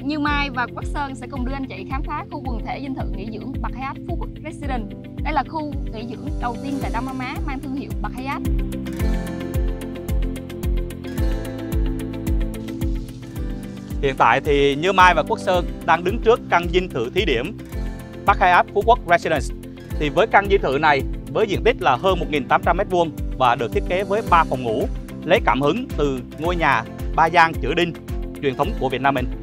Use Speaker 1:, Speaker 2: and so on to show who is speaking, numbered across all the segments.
Speaker 1: Như Mai và Quách Sơn sẽ cùng đưa anh chị khám phá khu quần thể dinh thự nghỉ dưỡng Park Hyatt Phú Quốc Residence. Đây là khu nghỉ dưỡng đầu tiên tại Đông Nam Á mang thương hiệu Park Hyatt.
Speaker 2: Hiện tại thì Như Mai và Quốc Sơn đang đứng trước căn dinh thự thí điểm Park Hyatt Phú Quốc Residence. Thì với căn dinh thự này với diện tích là hơn 1.800 m² và được thiết kế với 3 phòng ngủ, lấy cảm hứng từ ngôi nhà ba gian chữ đinh truyền thống của Việt Nam mình.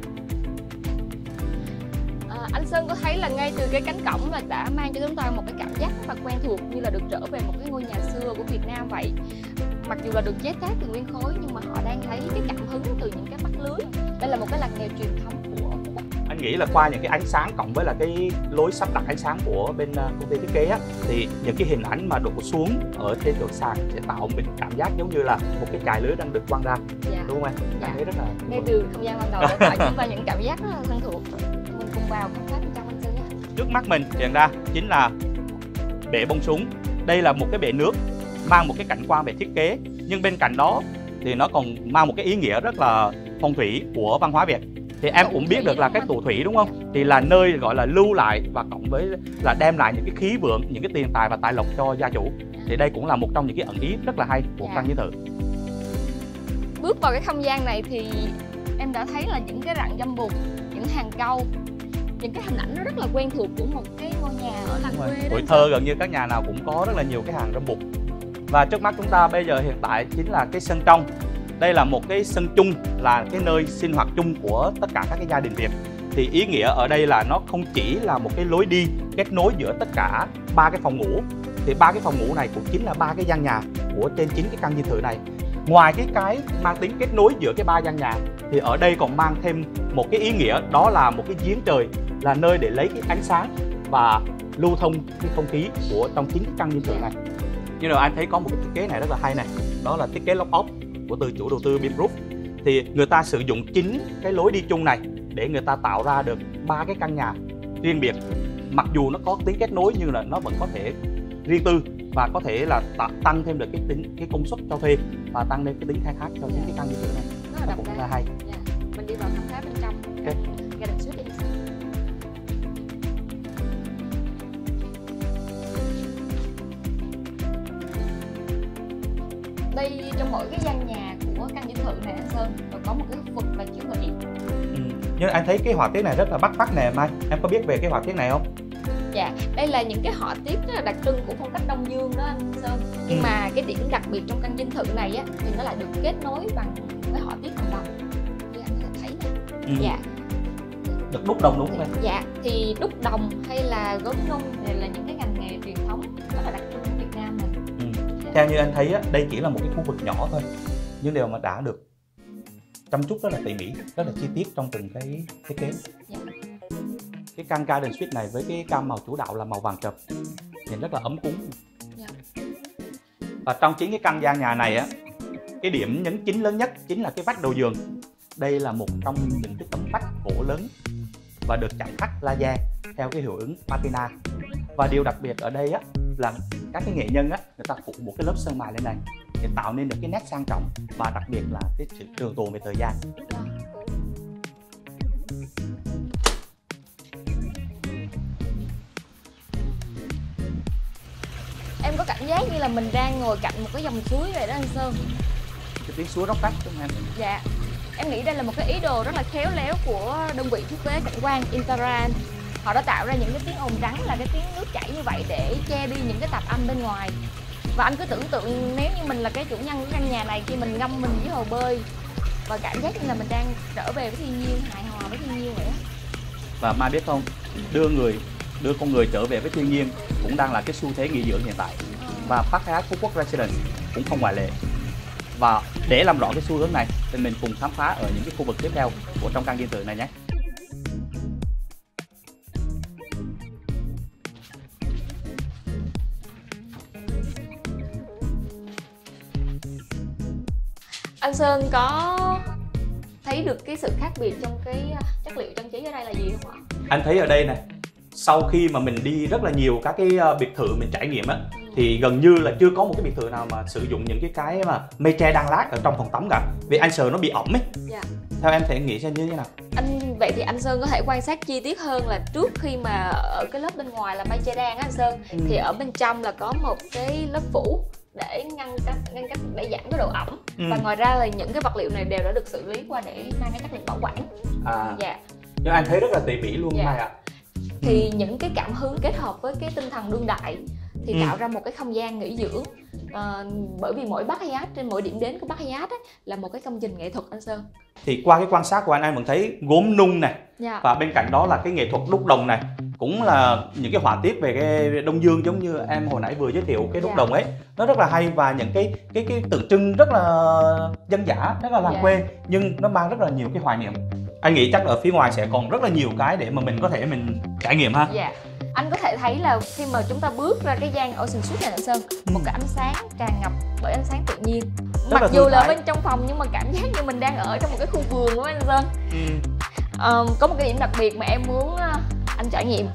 Speaker 1: Anh Sơn có thấy là ngay từ cái cánh cổng là đã mang cho chúng ta một cái cảm giác rất là quen thuộc, như là được trở về một cái ngôi nhà xưa của Việt Nam vậy. Mặc dù là được chế tác từ nguyên khối nhưng mà họ đang thấy cái cảm hứng từ những cái mắt lưới. Đây là một cái làng nghề truyền thống của Phú Quốc.
Speaker 2: Anh nghĩ là qua những cái ánh sáng cộng với là cái lối sắp đặt ánh sáng của bên công ty thiết kế á, thì những cái hình ảnh mà đổ xuống ở trên độ sàn sẽ tạo mình cảm giác giống như là một cái chài lưới đang được quăng ra.
Speaker 1: Dạ.
Speaker 2: Đúng không anh?
Speaker 1: Dạ.
Speaker 2: Thấy rất là
Speaker 1: ngay từ không gian ban đầu đã tạo cho chúng ta những cảm giác rất là thân thuộc. Mình cùng vào khám phá bên trong anh Sơn nhé.
Speaker 2: Trước mắt mình hiện ra chính là bể bông súng. Đây là một cái bể nước mang một cái cảnh quan về thiết kế, nhưng bên cạnh đó thì nó còn mang một cái ý nghĩa rất là phong thủy của văn hóa Việt. Thì em cũng biết được là cái tụ thủy đúng không? Thì là nơi gọi là lưu lại và cộng với là đem lại những cái khí vượng, những cái tiền tài và tài lộc cho gia chủ. Thì đây cũng là một trong những cái ẩn ý rất là hay của căn dinh thự.
Speaker 1: Bước vào cái không gian này thì em đã thấy là những cái rặng dâm bụt, những hàng cau, những cái hình ảnh nó rất là quen thuộc của một cái ngôi nhà ở làng quê.
Speaker 2: Tuổi thơ gần như các nhà nào cũng có rất là nhiều cái hàng dâm bụt. Và trước mắt chúng ta bây giờ hiện tại chính là cái sân trong. Đây là một cái sân chung, là cái nơi sinh hoạt chung của tất cả các cái gia đình Việt. Thì ý nghĩa ở đây là nó không chỉ là một cái lối đi kết nối giữa tất cả 3 cái phòng ngủ. Thì 3 cái phòng ngủ này cũng chính là 3 cái gian nhà của trên chính cái căn dinh thự này. Ngoài cái mang tính kết nối giữa cái 3 gian nhà thì ở đây còn mang thêm một cái ý nghĩa, đó là một cái giếng trời, là nơi để lấy cái ánh sáng và lưu thông cái không khí của trong chính cái căn dinh thự này. Như là anh thấy có một cái thiết kế này rất là hay này, đó là thiết kế lock off của từ chủ đầu tư BIMgroup. Thì người ta sử dụng chính cái lối đi chung này để người ta tạo ra được 3 cái căn nhà riêng biệt. Mặc dù nó có tính kết nối nhưng là nó vẫn có thể riêng tư và có thể là tăng thêm được cái công suất cho thuê và tăng lên cái tính khai thác cho những cái căn dinh thự này. Nó cũng là hay.
Speaker 1: Mình đi vào khám phá bên trong Garden Suite đi. Đây trong mỗi cái gian nhà của căn dinh thự này anh Sơn rồi có một cái khu vực là chữ nghỉ.
Speaker 2: Nhưng anh thấy cái họa tiết này rất là bắt mắt nè Mai. Em có biết về cái họa tiết này không?
Speaker 1: Dạ, đây là những cái họa tiết rất là đặc trưng của phong cách Đông Dương đó anh Sơn. Nhưng mà cái điểm đặc biệt trong căn dinh thự này á thì nó lại được kết nối bằng với họa tiết bằng đồng. Như anh có thể thấy nè. Dạ.
Speaker 2: Được đúc đồng đúng không em?
Speaker 1: Dạ, thì đúc đồng hay là gốm nung này là những cái ngành nghề truyền thống rất là đặc trưng của Việt Nam mình.
Speaker 2: Theo như anh thấy á, đây chỉ là một cái khu vực nhỏ thôi, nhưng đều mà đã được chăm chút rất là tỉ mỉ, rất là chi tiết trong từng cái thiết kế.
Speaker 1: Dạ.
Speaker 2: Cái căn Garden Suite này với cái cam màu chủ đạo là màu vàng chợp, nhìn rất là ấm cúng.
Speaker 1: Dạ.
Speaker 2: Và trong chính cái căn gian nhà này á, cái điểm nhấn chính lớn nhất chính là cái vách đầu giường. Đây là một trong những cái tấm vách gỗ lớn và được chạm khắc laser theo cái hiệu ứng patina. Và điều đặc biệt ở đây á là các cái nghệ nhân á, người ta phủ một cái lớp sơn mài lên này để tạo nên được cái nét sang trọng và đặc biệt là cái sự trường tồn về thời gian.
Speaker 1: Em có cảm giác như là mình đang ngồi cạnh một cái dòng suối vậy đó anh Sơn.
Speaker 2: Cái tiếng suối róc rách đúng không em?
Speaker 1: Dạ. Em nghĩ đây là một cái ý đồ rất là khéo léo của đơn vị thiết kế cảnh quan Interan. Họ đã tạo ra những cái tiếng ồn trắng là cái tiếng nước chảy như vậy để che đi những cái tạp âm bên ngoài. Và anh cứ tưởng tượng nếu như mình là cái chủ nhân của căn nhà này, khi mình ngâm mình dưới hồ bơi và cảm giác như là mình đang trở về với thiên nhiên, hài hòa với thiên nhiên vậy á.
Speaker 2: Và Mai biết không, đưa con người trở về với thiên nhiên cũng đang là cái xu thế nghỉ dưỡng hiện tại. Và Park Hyatt Phú Quốc Residence cũng không ngoại lệ. Và để làm rõ cái xu hướng này thì mình cùng khám phá ở những cái khu vực tiếp theo của trong căn dinh thự này nhé.
Speaker 1: Anh Sơn có thấy được cái sự khác biệt trong cái chất liệu trang trí ở đây là gì không ạ?
Speaker 2: Anh thấy ở đây này, sau khi mà mình đi rất là nhiều các cái biệt thự mình trải nghiệm á, thì gần như là chưa có một cái biệt thự nào mà sử dụng những cái mà mây tre đan lát ở trong phòng tắm cả. Vì anh sợ nó bị ẩm ấy.
Speaker 1: Dạ.
Speaker 2: theo em thể nghĩ xem như thế nào?
Speaker 1: Vậy thì anh Sơn có thể quan sát chi tiết hơn là trước khi mà ở cái lớp bên ngoài là mây che đan á anh Sơn, thì ở bên trong là có một cái lớp phủ để ngăn cách để giảm cái độ ẩm. Và ngoài ra là những cái vật liệu này đều đã được xử lý qua để mang cái chất liệu bảo quản. Dạ.
Speaker 2: Nhưng anh thấy rất là tỉ mỉ luôn Mai ạ.
Speaker 1: Thì những cái cảm hứng kết hợp với cái tinh thần đương đại thì tạo ra một cái không gian nghỉ dưỡng. Bởi vì mỗi backyard, trên mỗi điểm đến của backyard ấy, là một cái công trình nghệ thuật anh Sơn.
Speaker 2: Thì qua cái quan sát của anh vẫn thấy gốm nung này, và bên cạnh đó là cái nghệ thuật đúc đồng này, cũng là những cái họa tiết về cái Đông Dương giống như em hồi nãy vừa giới thiệu cái đúc đồng ấy, nó rất là hay, và những cái tượng trưng rất là dân dã, rất là làng quê, nhưng nó mang rất là nhiều cái hoài niệm. Anh nghĩ chắc ở phía ngoài sẽ còn rất là nhiều cái để mà mình có thể mình trải nghiệm ha.
Speaker 1: Anh có thể thấy là khi mà chúng ta bước ra cái gian Ocean Suite này anh Sơn, một cái ánh sáng tràn ngập bởi ánh sáng tự nhiên. Mặc dù là bên trong phòng nhưng mà cảm giác như mình đang ở trong một cái khu vườn đúng không anh Sơn? Có một cái điểm đặc biệt mà em muốn anh trải nghiệm.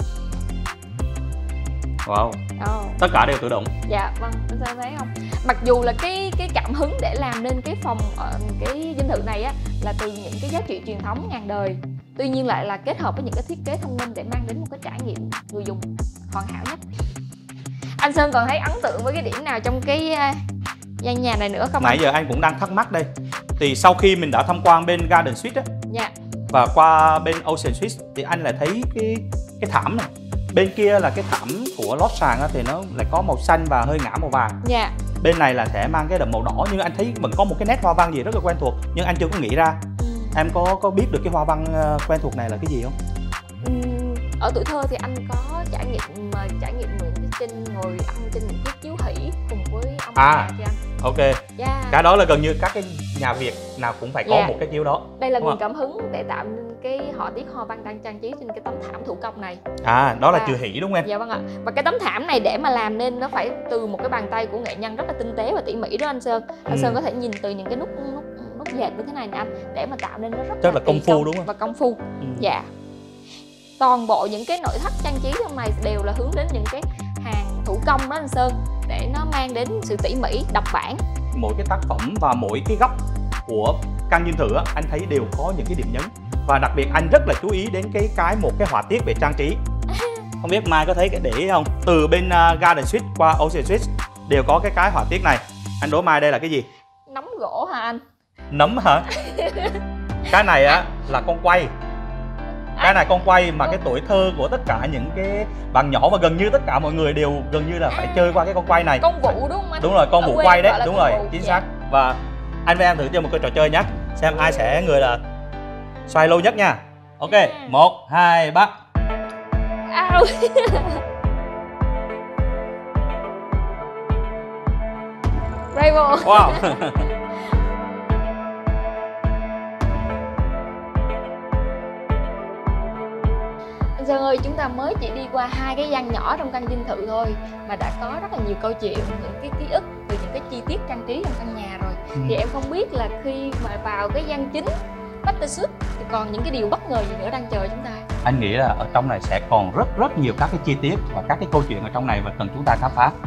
Speaker 2: Wow. Tất cả đều tự động.
Speaker 1: Dạ vâng, anh Sơn thấy không? Mặc dù là cái cảm hứng để làm nên cái phòng cái dinh thự này á là từ những cái giá trị truyền thống ngàn đời, tuy nhiên lại là kết hợp với những cái thiết kế thông minh để mang đến một cái trải nghiệm người dùng hoàn hảo nhất. Anh Sơn còn thấy ấn tượng với cái điểm nào trong cái gian nhà này nữa không?
Speaker 2: Nãy giờ anh cũng đang thắc mắc đây. Thì sau khi mình đã tham quan bên Garden Suite á, và qua bên Ocean Suite thì anh lại thấy cái thảm này. Bên kia là cái thảm của lót sàn thì nó lại có màu xanh và hơi ngã màu vàng. Bên này là sẽ mang cái đậm màu đỏ, nhưng anh thấy vẫn có một cái nét hoa văn gì rất là quen thuộc, nhưng anh chưa có nghĩ ra. Em có biết được cái hoa văn quen thuộc này là cái gì không?
Speaker 1: Ở tuổi thơ thì anh có trải nghiệm Nguyễn Thế Trinh ngồi ăn trên những chiếc chiếu hỷ cùng với ông bà chị anh.
Speaker 2: Ok. Cái đó là gần như các cái nhà Việt nào cũng phải có một cái chiếu đó.
Speaker 1: Đây là nguồn cảm hứng để tạo nên cái họa tiết hoa văn đang trang trí trên cái tấm thảm thủ công này.
Speaker 2: Đó là chữ hỷ đúng không em?
Speaker 1: Dạ vâng ạ. Và cái tấm thảm này để mà làm nên nó phải từ một cái bàn tay của nghệ nhân rất là tinh tế và tỉ mỉ đó anh Sơn. Anh Sơn có thể nhìn từ những cái nút dệt như thế này nè anh, để mà tạo nên nó rất là
Speaker 2: công phu đúng không?
Speaker 1: Và công phu. Dạ. Toàn bộ những cái nội thất trang trí trong này đều là hướng đến những cái hàng thủ công đó anh Sơn, để nó mang đến sự tỉ mỉ, độc bản. Mỗi
Speaker 2: cái tác phẩm và mỗi cái góc của căn dinh thự anh thấy đều có những cái điểm nhấn, và đặc biệt anh rất là chú ý đến một cái họa tiết về trang trí. Không biết Mai có thấy cái để ý không? Từ bên Garden Suite qua Ocean Suite đều có cái họa tiết này. Anh đố Mai đây là cái gì?
Speaker 1: Nấm gỗ hả anh?
Speaker 2: Nấm hả? Cái này á là con quay. Cái này con quay mà cái tuổi thơ của tất cả những cái bạn nhỏ và gần như tất cả mọi người đều gần như là phải chơi qua cái con quay này.
Speaker 1: Con vụ đúng không anh?
Speaker 2: Đúng rồi, con vụ quay đấy, đúng rồi, chính xác. Và anh với em thử chơi một cái trò chơi nhé, xem ai sẽ người là xoay lâu nhất nha. Ok, 1, 2, 3.
Speaker 1: Bravo.
Speaker 2: Wow.
Speaker 1: Sơn ơi, chúng ta mới chỉ đi qua 2 cái gian nhỏ trong căn dinh thự thôi mà đã có rất là nhiều câu chuyện, những cái ký ức từ những cái chi tiết trang trí trong căn nhà rồi. Thì em không biết là khi mà vào cái gian chính Master Suite thì còn những cái điều bất ngờ gì nữa đang chờ chúng ta.
Speaker 2: Anh nghĩ là ở trong này sẽ còn rất nhiều các cái chi tiết và các cái câu chuyện ở trong này và cần chúng ta khám phá.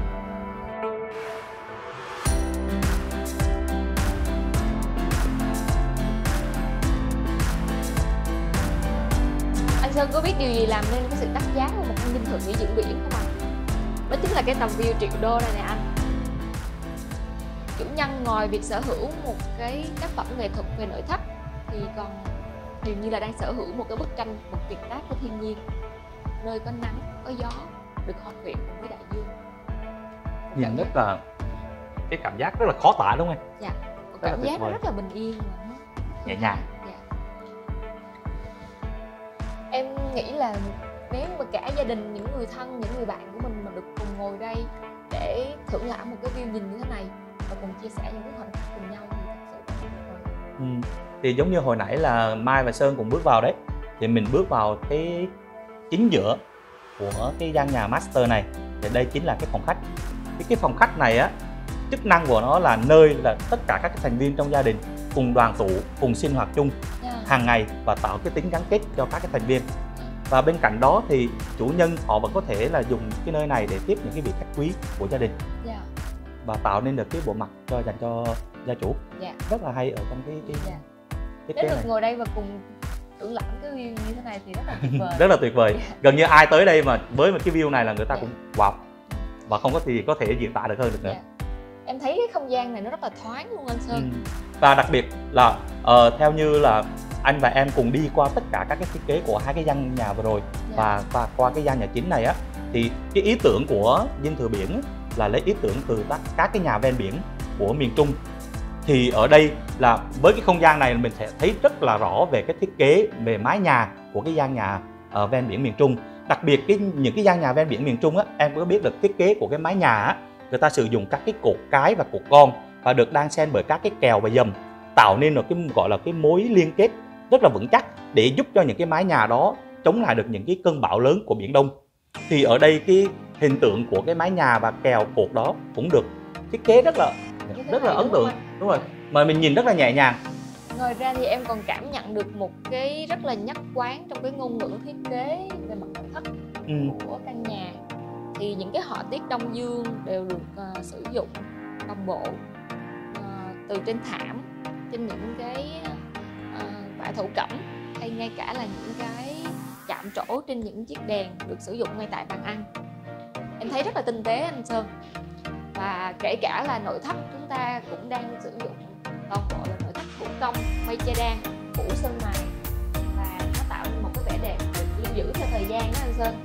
Speaker 1: Sơn có biết điều gì làm nên cái sự đắt giá của một căn dinh thự nghỉ dưỡng biển không anh? Đó chính là cái tầm view triệu đô này nè anh. Chủ nhân ngoài việc sở hữu một cái tác phẩm nghệ thuật về nội thất thì còn dường như là đang sở hữu một cái bức tranh, một tuyệt tác của thiên nhiên, nơi có nắng, có gió, được hòa quyện cùng với đại dương.
Speaker 2: Nhìn rất là cái cảm giác rất là khó tả đúng không em?
Speaker 1: Dạ, một cảm giác rất là bình yên và
Speaker 2: nhẹ nhàng.
Speaker 1: Em nghĩ là nếu mà cả gia đình, những người thân, những người bạn của mình mà được cùng ngồi đây để thưởng lãm một cái view nhìn như thế này và cùng chia sẻ những cái khoảnh khắc cùng nhau thì thật sự rất là
Speaker 2: Thì giống như hồi nãy là Mai và Sơn cùng bước vào đấy, thì mình bước vào cái chính giữa của cái gian nhà master này, thì đây chính là cái phòng khách. Cái phòng khách này á, chức năng của nó là nơi là tất cả các thành viên trong gia đình cùng đoàn tụ, cùng sinh hoạt chung hàng ngày và tạo cái tính gắn kết cho các cái thành viên. Và bên cạnh đó thì chủ nhân họ vẫn có thể là dùng cái nơi này để tiếp những cái vị khách quý của gia đình và tạo nên được cái bộ mặt dành cho gia chủ. Rất là hay ở trong cái thiết
Speaker 1: Nếu
Speaker 2: kế
Speaker 1: được
Speaker 2: này.
Speaker 1: ngồi đây và cùng thưởng lãm cái view như thế này thì rất là tuyệt vời.
Speaker 2: Rất là tuyệt vời. Gần như ai tới đây mà với một cái view này là người ta cũng wow, và không có gì có thể diễn tả được hơn được nữa.
Speaker 1: Em thấy cái không gian này nó rất là thoáng luôn anh Sơn.
Speaker 2: Và đặc biệt là theo như là anh và em cùng đi qua tất cả các cái thiết kế của hai cái căn nhà vừa rồi, và qua cái gian nhà chính này á, thì cái ý tưởng của Dinh Thự Biển là lấy ý tưởng từ các cái nhà ven biển của miền Trung. Thì ở đây là với cái không gian này mình sẽ thấy rất là rõ về cái thiết kế về mái nhà của cái gian nhà ven biển miền Trung. Đặc biệt những cái gian nhà ven biển miền Trung á, em có biết được thiết kế của cái mái nhà á, người ta sử dụng các cái cột cái và cột con và được đan xen bởi các cái kèo và dầm, tạo nên một cái gọi là cái mối liên kết rất là vững chắc để giúp cho những cái mái nhà đó chống lại được những cái cơn bão lớn của Biển Đông. Thì ở đây cái hình tượng của cái mái nhà và kèo cột đó cũng được thiết kế rất là ấn tượng, đúng rồi, mà mình nhìn rất là nhẹ nhàng.
Speaker 1: Ngoài ra thì em còn cảm nhận được một cái rất là nhất quán trong cái ngôn ngữ thiết kế về mặt nội thất của căn nhà. Thì những cái họa tiết đông dương đều được sử dụng đồng bộ, từ trên thảm, trên những cái vải thổ cẩm, hay ngay cả là những cái chạm trổ trên những chiếc đèn được sử dụng ngay tại bàn ăn. Em thấy rất là tinh tế anh Sơn. Và kể cả là nội thất chúng ta cũng đang sử dụng toàn bộ là nội thất thủ công, mây che đan, phủ sơn mài, và nó tạo nên một cái vẻ đẹp được lưu giữ theo thời gian đó anh Sơn.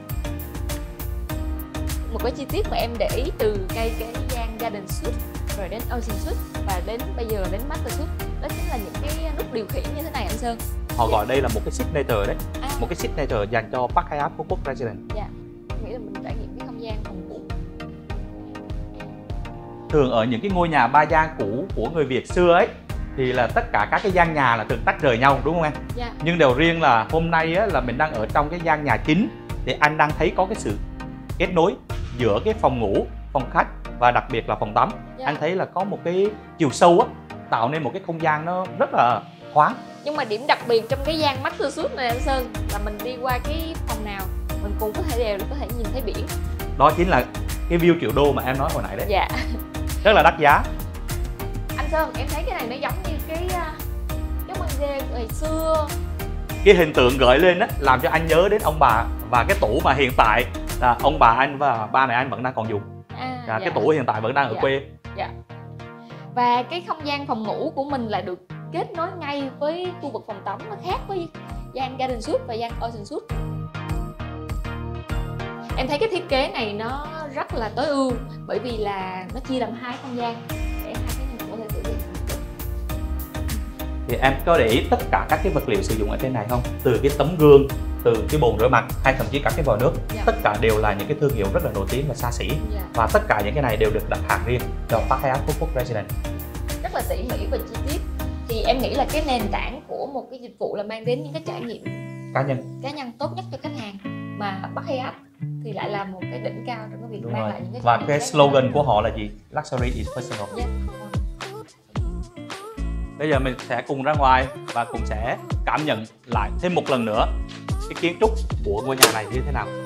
Speaker 1: Một cái chi tiết mà em để ý từ cái gian Garden Suite rồi đến Ocean Suite và đến bây giờ là đến Master Suite, đó chính là những cái nút điều khiển như thế này anh Sơn.
Speaker 2: Họ gọi đây là một cái signature đấy, một cái signature dành cho Park Hyatt Phú Quốc Residence.
Speaker 1: Dạ, em nghĩ là mình trải nghiệm cái không gian phòng ngủ.
Speaker 2: Thường ở những cái ngôi nhà ba gian cũ của người Việt xưa ấy thì là tất cả các cái gian nhà là thường tách rời nhau, đúng không em?
Speaker 1: Dạ.
Speaker 2: Nhưng điều riêng là hôm nay á, là mình đang ở trong cái gian nhà chính thì anh đang thấy có cái sự kết nối giữa cái phòng ngủ, phòng khách và đặc biệt là phòng tắm. Anh thấy là có một cái chiều sâu á, tạo nên một cái không gian nó rất là thoáng.
Speaker 1: Nhưng mà điểm đặc biệt trong cái gian Master Suite này anh Sơn là mình đi qua cái phòng nào mình cũng có thể nhìn thấy biển.
Speaker 2: Đó chính là cái view triệu đô mà em nói hồi nãy đấy.
Speaker 1: Dạ.
Speaker 2: Rất là đắt giá.
Speaker 1: Anh Sơn, em thấy cái này nó giống như cái băng ghê ngày xưa.
Speaker 2: Cái hình tượng gợi lên á làm cho anh nhớ đến ông bà, và cái tủ mà hiện tại là ông bà anh và ba mẹ anh vẫn đang còn dùng.
Speaker 1: Dạ.
Speaker 2: Cái tủ hiện tại vẫn đang ở quê.
Speaker 1: Dạ. Và cái không gian phòng ngủ của mình lại được kết nối ngay với khu vực phòng tắm, nó khác với gian Garden Suite và gian Ocean Suite. Em thấy cái thiết kế này nó rất là tối ưu, bởi vì là nó chia làm hai không gian để hai cái nhân có thể sử dụng.
Speaker 2: Thì em có để ý tất cả các cái vật liệu sử dụng ở trên này không? Từ cái tấm gương, từ cái bồn rửa mặt hay thậm chí cả cái vòi nước, tất cả đều là những cái thương hiệu rất là nổi tiếng và xa xỉ. Và tất cả những cái này đều được đặt hàng riêng cho Park Hyatt Phú Quốc Residence. Rất
Speaker 1: là tỉ mỉ và chi tiết. Thì em nghĩ là cái nền tảng của một cái dịch vụ là mang đến những cái trải nghiệm cá nhân tốt nhất cho khách hàng, mà Park Hyatt thì lại là một cái đỉnh cao trong cái việc mang lại những cái.
Speaker 2: Và cái slogan của họ là gì? Luxury is personal. Bây giờ mình sẽ cùng ra ngoài và cùng sẽ cảm nhận lại thêm một lần nữa cái kiến trúc của ngôi nhà này như thế nào.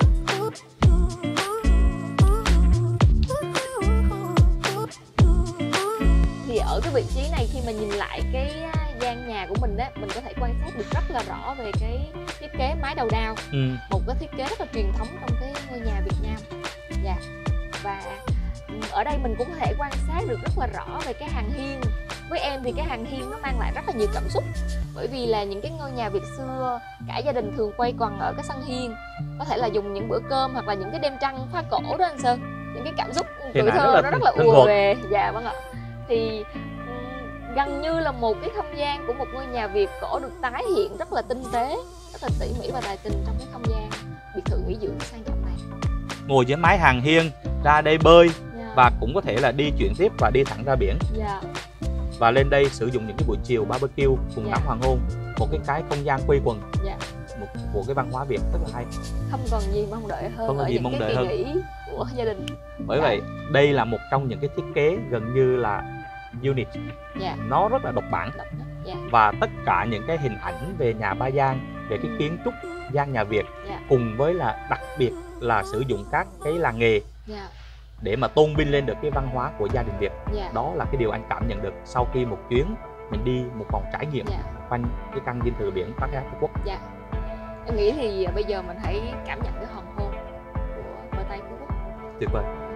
Speaker 1: Thì ở cái vị trí này, khi mà nhìn lại cái gian nhà của mình á, mình có thể quan sát được rất là rõ về cái thiết kế mái đầu đao. Một cái thiết kế rất là truyền thống trong cái ngôi nhà Việt Nam. Dạ. Và ở đây mình cũng có thể quan sát được rất là rõ về cái hàng hiên. Với em thì cái hàng hiên nó mang lại rất là nhiều cảm xúc, bởi vì là những cái ngôi nhà Việt xưa cả gia đình thường quây quần ở cái sân hiên, có thể là dùng những bữa cơm hoặc là những cái đêm trăng phá cổ đó anh Sơn. Những cái cảm xúc tuổi thơ nó rất là ùa về. Dạ vâng ạ. Thì gần như là một cái không gian của một ngôi nhà Việt cổ được tái hiện rất là tinh tế, rất là tỉ mỉ và tài tình trong cái không gian biệt thự nghỉ dưỡng sang trọng này.
Speaker 2: Ngồi dưới mái hàng hiên, ra đây bơi và cũng có thể là đi chuyển tiếp và đi thẳng ra biển. Và lên đây sử dụng những cái buổi chiều barbecue cùng ngắm hoàng hôn, một cái không gian quây quần, một cái văn hóa Việt rất là hay.
Speaker 1: Không còn gì mong đợi hơn,
Speaker 2: không còn gì mong đợi hơn
Speaker 1: nghỉ của gia đình.
Speaker 2: Bởi vậy đây là một trong những cái thiết kế gần như là unique, nó rất là độc bản. Và tất cả những cái hình ảnh về nhà ba gian, về cái kiến trúc gian nhà Việt, cùng với là đặc biệt là sử dụng các cái làng nghề để mà tôn vinh lên được cái văn hóa của gia đình Việt. Đó là cái điều anh cảm nhận được sau khi một chuyến mình đi một vòng trải nghiệm quanh cái căn dinh thự biển Park Hyatt Phú Quốc.
Speaker 1: Dạ. Em nghĩ thì bây giờ mình hãy cảm nhận cái hoàng hôn của bờ Tây Phú Quốc.
Speaker 2: Tuyệt vời.